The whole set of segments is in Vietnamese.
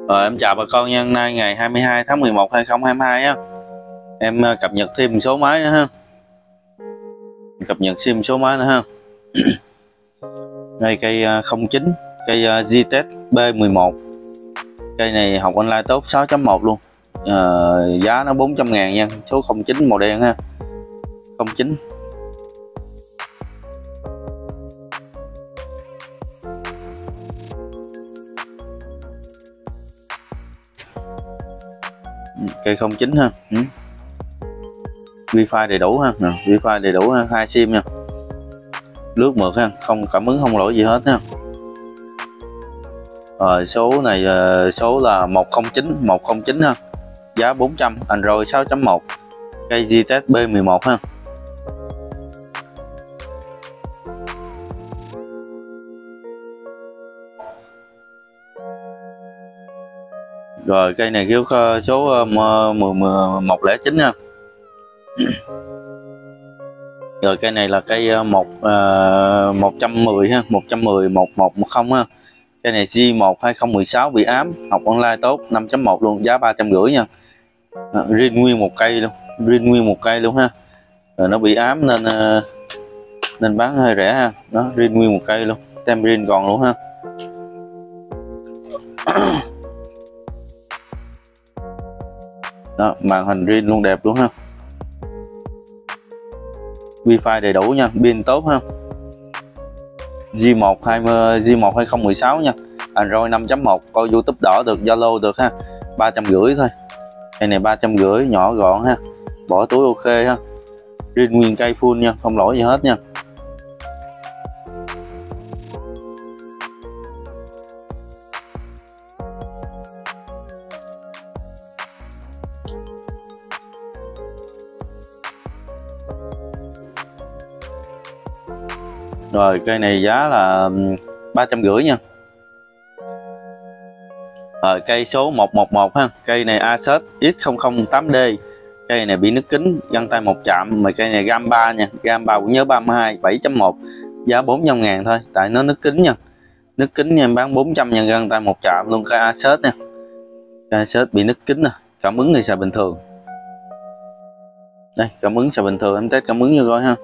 Em chào bà con nha, hôm nay ngày 22 tháng 11 2022 á. Em cập nhật thêm một số máy nữa ha. Cập nhật thêm một số máy nữa ha. Đây cây 09, cây GTEC B11. Cây này học online tốt 6.1 luôn. Giá nó 400.000 nha, số 09 màu đen ha. 09. Cây 09 ha. Wi-Fi đầy đủ ha, Wi-Fi đầy đủ ha, 2 sim nha. Lướt mượt ha, không cảm ứng không lỗi gì hết ha. Rồi số này số là 109 ha. Giá 400, Android 6.1. Cây GTEC B11 ha. Rồi cây này kêu số 109 ha. Rồi cây này là cây 110 ha, 110 1110 ha. Cây này G1 2016 bị ám, học online tốt 5.1 luôn, giá 350 nha. Riêng nguyên một cây luôn ha. Rồi nó bị ám nên bán hơi rẻ ha. Đó, riêng nguyên một cây luôn, tem riêng còn luôn ha. Đó, màn hình riêng luôn đẹp luôn ha. Wi-Fi đầy đủ nha, pin tốt ha. G1 2016 nha. Android 5.1, coi YouTube đỏ được, Zalo được ha. 350 thôi. Cây này 350, nhỏ gọn ha. Bỏ túi ok ha. Riêng nguyên cây full nha, không lỗi gì hết nha. Rồi cây này giá là 350 nha. Rồi cây số 111 ha. Cây này Asus X008D. Cây này bị nứt kính, găng tay một chạm. Mà cây này gam 3 nha, gam 3 cũng nhớ 32 7.1, giá 400.000 thôi, tại nó nứt kính nha. Nứt kính nha, em bán 400 nha, găng tay một chạm luôn. Cây Asus nha. Cây Asus bị nứt kính nè, cảm ứng thì xài bình thường. Đây, cảm ứng xài bình thường, em test cảm ứng cho coi ha.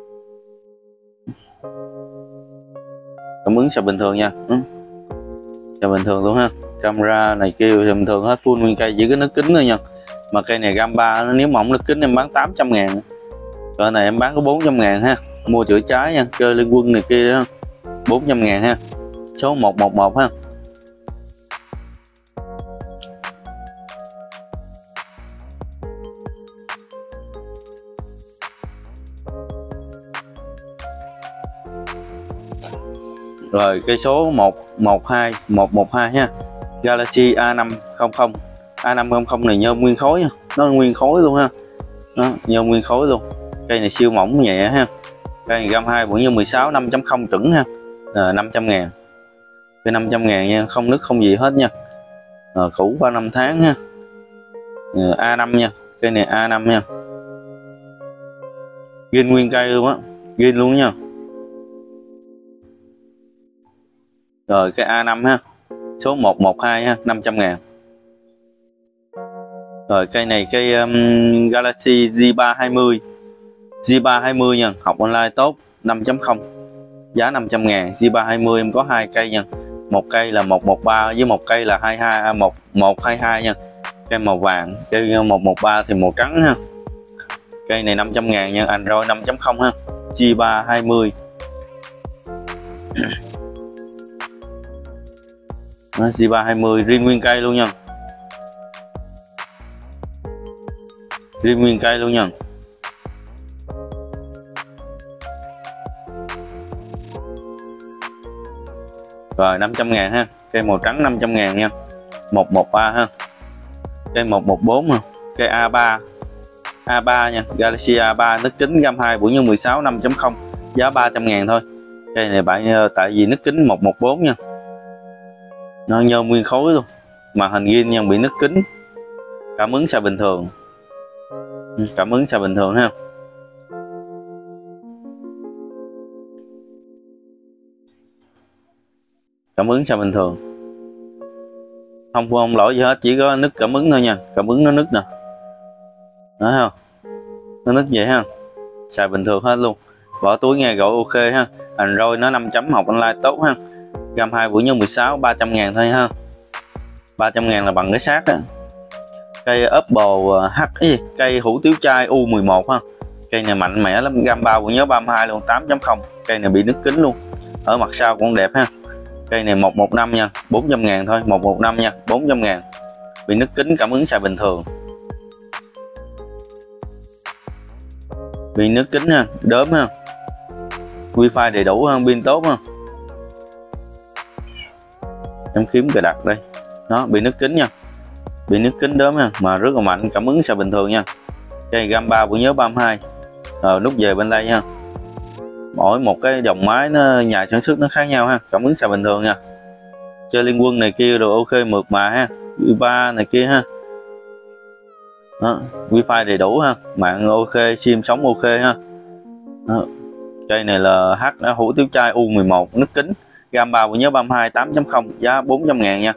Cảm ứng xài bình thường nha. Xài bình thường luôn ha. Camera này kia xài bình thường hết, full nguyên cây, chỉ có nứt kính thôi nha. Mà cây này gam 3, nếu mà không nứt kính em bán 800.000. Cây này em bán có 400.000 ha. Mua chữa cháy nha, chơi liên quân này kia đó, 400.000 ha. Số 111 ha. Rồi cây số 112 ha. Galaxy A500. A500 này nhôm nguyên khối nha. Nó nguyên khối luôn ha. Đó, nhôm nguyên khối luôn. Cây này siêu mỏng nhẹ ha. Cây này gam 2 bộ như 16 5.0 chuẩn ha. 500.000. Cây 500.000 nha, không nứt không gì hết nha. Cũ 3 năm tháng ha. A5 nha. Cây này A5 nha. Ghin nguyên cây luôn á. Ghin luôn nha. Rồi cái A5 ha. Số 112 ha, 500.000. Rồi cây này cây Galaxy G320. G320 nha, học online tốt 5.0, giá 500.000. G320 em có 2 cây nha. Một cây là 113 với một cây là 122 nha. Cây màu vàng, cây 113 thì màu trắng ha. Cây này 500.000 nha, Android 5.0 ha. G320. G320 riêng nguyên cây luôn nha. Riêng nguyên cây luôn nha. Rồi 500.000 ha. Cây màu trắng 500.000 nha. 113 ha. Cây 114 ha. Cây A3 nha. Galaxy A3 nứt kính gam 2 bộ như 16 5.0, giá 300.000 thôi. Cây này tại vì nứt kính 114 nha. Nó nhôm nguyên khối luôn. Màn hình ghin nha, bị nứt kính. Cảm ứng xài bình thường. Cảm ứng xài bình thường ha. Cảm ứng sao bình thường. không lỗi gì hết, chỉ có nứt cảm ứng thôi nha, cảm ứng nó nứt nè, đó không, nó nứt vậy ha, xài bình thường hết luôn. Vỏ túi nghe gọi ok ha, Android nó 5 chấm, học online tốt ha, RAM 2 vũ nhớ 16, 300.000 thôi ha, 300.000 là bằng cái xác á. Cây Apple cây hủ tiếu chai U11 ha, cây này mạnh mẽ lắm, RAM 3 vũ nhớ 32 luôn, 8.0. Cây này bị nứt kính luôn, ở mặt sau cũng đẹp ha. Cây này 115 nha, 400.000 thôi, 115 nha, 400.000. Bị nứt kính, cảm ứng xài bình thường. Bị nứt kính ha, đốm ha, wifi đầy đủ ha, pin tốt ha. Em kiếm cài đặt đây, đó, bị nứt kính nha, bị nứt kính đốm ha, mà rất là mạnh, cảm ứng xài bình thường nha. Cây RAM 3 vũ nhớ 32. Nút về bên đây nha. Mỗi một cái dòng máy nó nhà sản xuất nó khác nhau ha, cảm ứng xài bình thường nha. Chơi Liên Quân này kia rồi ok, mượt mà ha, wifi này kia ha. Đó, wifi đầy đủ ha, mạng ok, sim sống ok ha. Đó. Cây này là hủ tiếu chai U11, nứt kính, RAM 3 vũ nhớ 32, 8.0, giá 400.000 nha.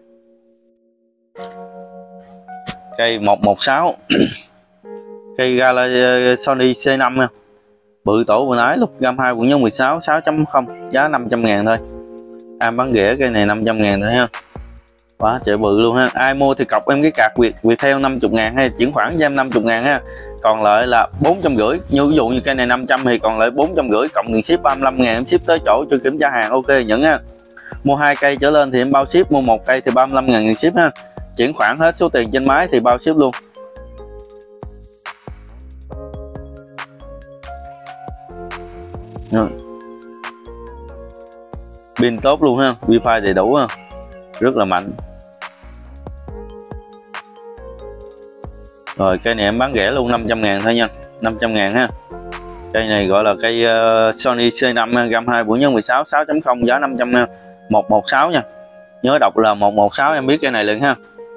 Cây 116 cây Sony C5 nha, bự tổ vừa nãy luôn, RAM 2 vũ nhớ 16, 6.0, giá 500.000 thôi. Em bán rẻ cây này 500.000 thôi ha, quá trời bự luôn ha. Ai mua thì cọc em cái card Viettel 50.000 hay chuyển khoản cho em 50.000 ha, còn lại là 450. Như ví dụ như cây này 500 thì còn lại 450 cộng tiền ship 35.000, em ship tới chỗ cho kiểm tra hàng ok nhận ha. Mua 2 cây trở lên thì em bao ship, mua 1 cây thì 35.000 tiền ship ha. Chuyển khoản hết số tiền trên máy thì bao ship luôn. Pin tốt luôn ha, wifi đầy đủ ha, rất là mạnh. Rồi cây này em bán rẻ luôn, 500.000 thôi nha, 500.000 ha. Cây này gọi là cây Sony C5 RAM 2 vũ nhớ 16, 6.0, giá 500 ha. 116 nha, nhớ đọc là 116 em biết cây này liền ha.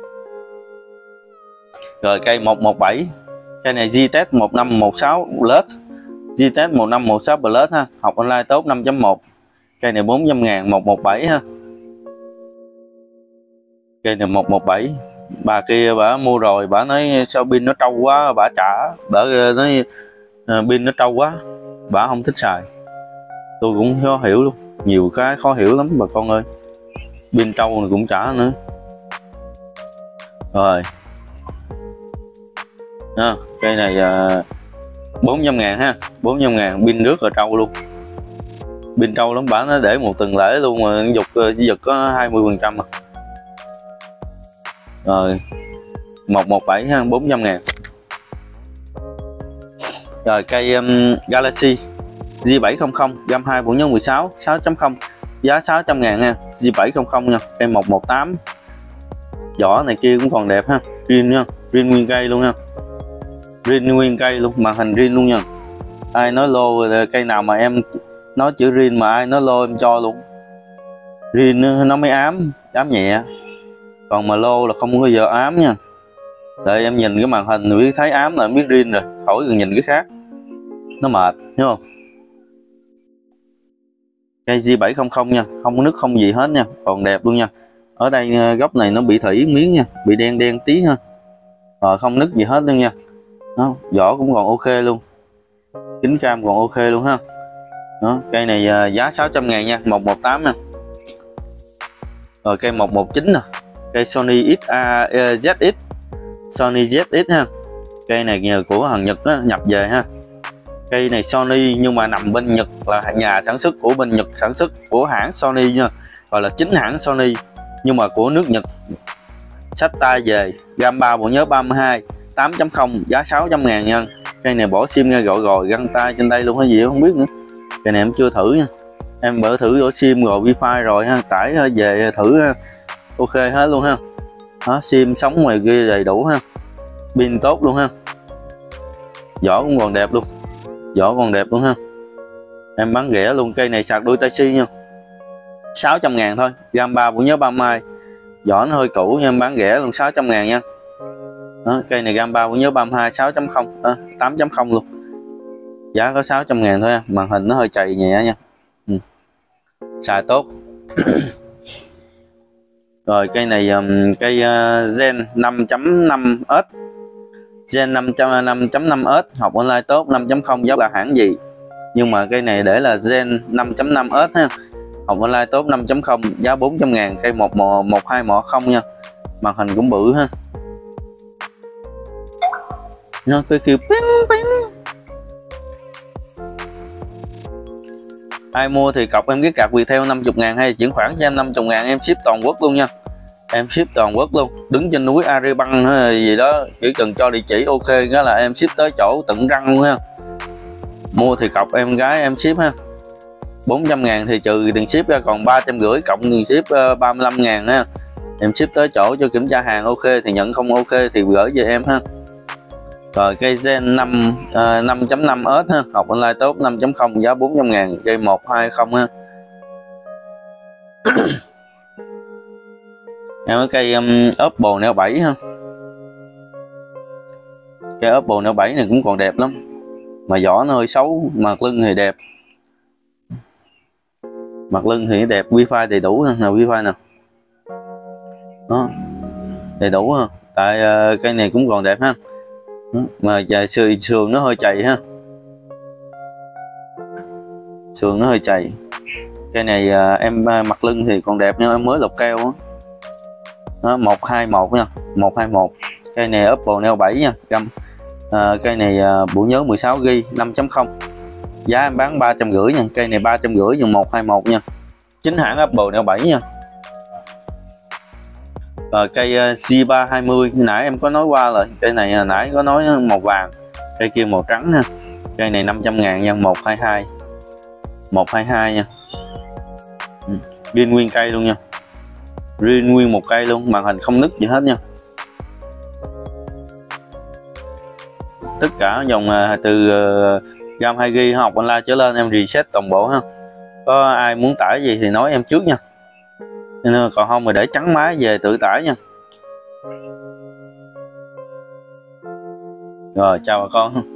Rồi cây 117, cây này GTEC 1516 Plus, GTEC 1516 Plus ha, học online tốt 5.1. Cây này 400.000, 117 ha. Cây này 117, bà kia bà mua rồi, bà nói sao pin nó trâu quá, bà trả, bà nói pin nó trâu quá, bà không thích xài. Tôi cũng khó hiểu luôn, nhiều cái khó hiểu lắm bà con ơi, pin trâu này cũng trả nữa. Rồi cây này 400.000 ha, 400.000, pin rất là trâu luôn, pin trâu lắm, bả nó để một tuần lễ luôn mà giật có 20% mà. Rồi 117 ha, 400.000. Rồi cây Galaxy G700 RAM 2 vũ nhớ 16, 6.0, giá 600.000 ha, G700 nha. Cây 118, vỏ này kia cũng còn đẹp ha, zin nha, zin nguyên cây luôn ha, zin nguyên cây luôn, màn hình zin luôn nha. Ai nói lô cây nào mà em nói chữ zin mà ai nói lô em cho luôn. Zin nó mới ám nhẹ, còn mà lô là không có giờ ám nha. Đợi em nhìn cái màn hình biết thấy ám là biết zin rồi, khỏi cần nhìn cái khác, nó mệt, hiểu không? Cây G700 nha, không có nứt không gì hết nha, còn đẹp luôn nha. Ở đây góc này nó bị thủy miếng nha, bị đen đen tí ha, không nứt gì hết luôn nha. Đó, vỏ cũng còn ok luôn, kính cam còn ok luôn ha. Đó, cây này giá 600.000 nha, 118 nha. Rồi cây 119 nè, cây Sony ZX, Sony ZX ha. Cây này nhờ của hàng Nhật đó, nhập về ha. Cây này Sony nhưng mà nằm bên Nhật, là nhà sản xuất của bên Nhật, sản xuất của hãng Sony nha, gọi là chính hãng Sony nhưng mà của nước Nhật. Xách tay về, RAM 3 bộ nhớ 32, 8.0, giá 600.000 nha. Cây này bỏ sim nghe gọi rồi, găng tay trên đây luôn hay gì không biết nữa. Cây này em chưa thử nha, em bữa thử đổi sim rồi wifi rồi ha, tải về thử ha, ok hết luôn ha. Đó, sim sống ngoài kia đầy đủ ha, pin tốt luôn ha, vỏ cũng còn đẹp luôn, vỏ còn đẹp luôn ha. Em bán rẻ luôn, cây này sạc đuôi Type-C nha, 600.000 thôi, RAM 3 bộ nhớ 32, vỏ nó hơi cũ nhưng em bán rẻ luôn, 600.000 nha. Đó, cây này RAM 3 bộ nhớ 32, 6.0, 8.0 luôn, giá có 600.000 thôi ha. Màn hình nó hơi chày nhẹ nha, xài tốt. Rồi cây này cây Gen 5.5S, Gen 5.5S học online tốt, 5.0 giá là hãng gì, nhưng mà cây này để là Gen 5.5S ha, học online tốt 5.0 giá 400.000, cây 12 mỏ không nha, màn hình cũng bự ha, nó cứ kêu ping ping. Ai mua thì cọc em cái card Viettel 50.000 hay chuyển khoản cho em 50.000, em ship toàn quốc luôn nha, em ship toàn quốc luôn, đứng trên núi Aribang hay gì đó, chỉ cần cho địa chỉ ok đó là em ship tới chỗ tận răng luôn ha. Mua thì cọc em gái em ship ha, 400.000 thì trừ tiền ship ra còn 350 cộng tiền ship 35.000 ha, em ship tới chỗ cho kiểm tra hàng ok thì nhận, không ok thì gửi về em ha. Rồi cây Gen 5.5S ha, học online tốt 5.0 giá 400.000, cây 120 ha. Em có cây Oppo Neo 7 ha, cây Oppo Neo 7 này cũng còn đẹp lắm, mà vỏ nó hơi xấu, mặt lưng thì đẹp, mặt lưng thì đẹp, wifi đầy đủ ha, nào wifi nào đó đầy đủ ha, tại cây này cũng còn đẹp ha. Đó, mà sườn nó hơi chày ha, sườn nó hơi chày, cây này em mặt lưng thì còn đẹp nhưng em mới lọc keo á. 121 nha, 121, cây này Oppo Neo 7 nha, cây này bộ nhớ 16GB 5.0, giá em bán 350 nha, cây này 350 dùng 121 nha, chính hãng Oppo Neo 7 nha. Rồi cây G320 nãy em có nói qua rồi, cây này nãy có nói màu vàng, cây kia màu trắng ha, cây này 500.000 nha, 122 nha, pin nguyên cây luôn nha, riêng nguyên một cây luôn, màn hình không nứt gì hết nha. Tất cả dòng từ RAM 2GB học online trở lên em reset toàn bộ ha, có ai muốn tải gì thì nói em trước nha, nên còn không mà để trắng máy về tự tải nha. Rồi chào bà con.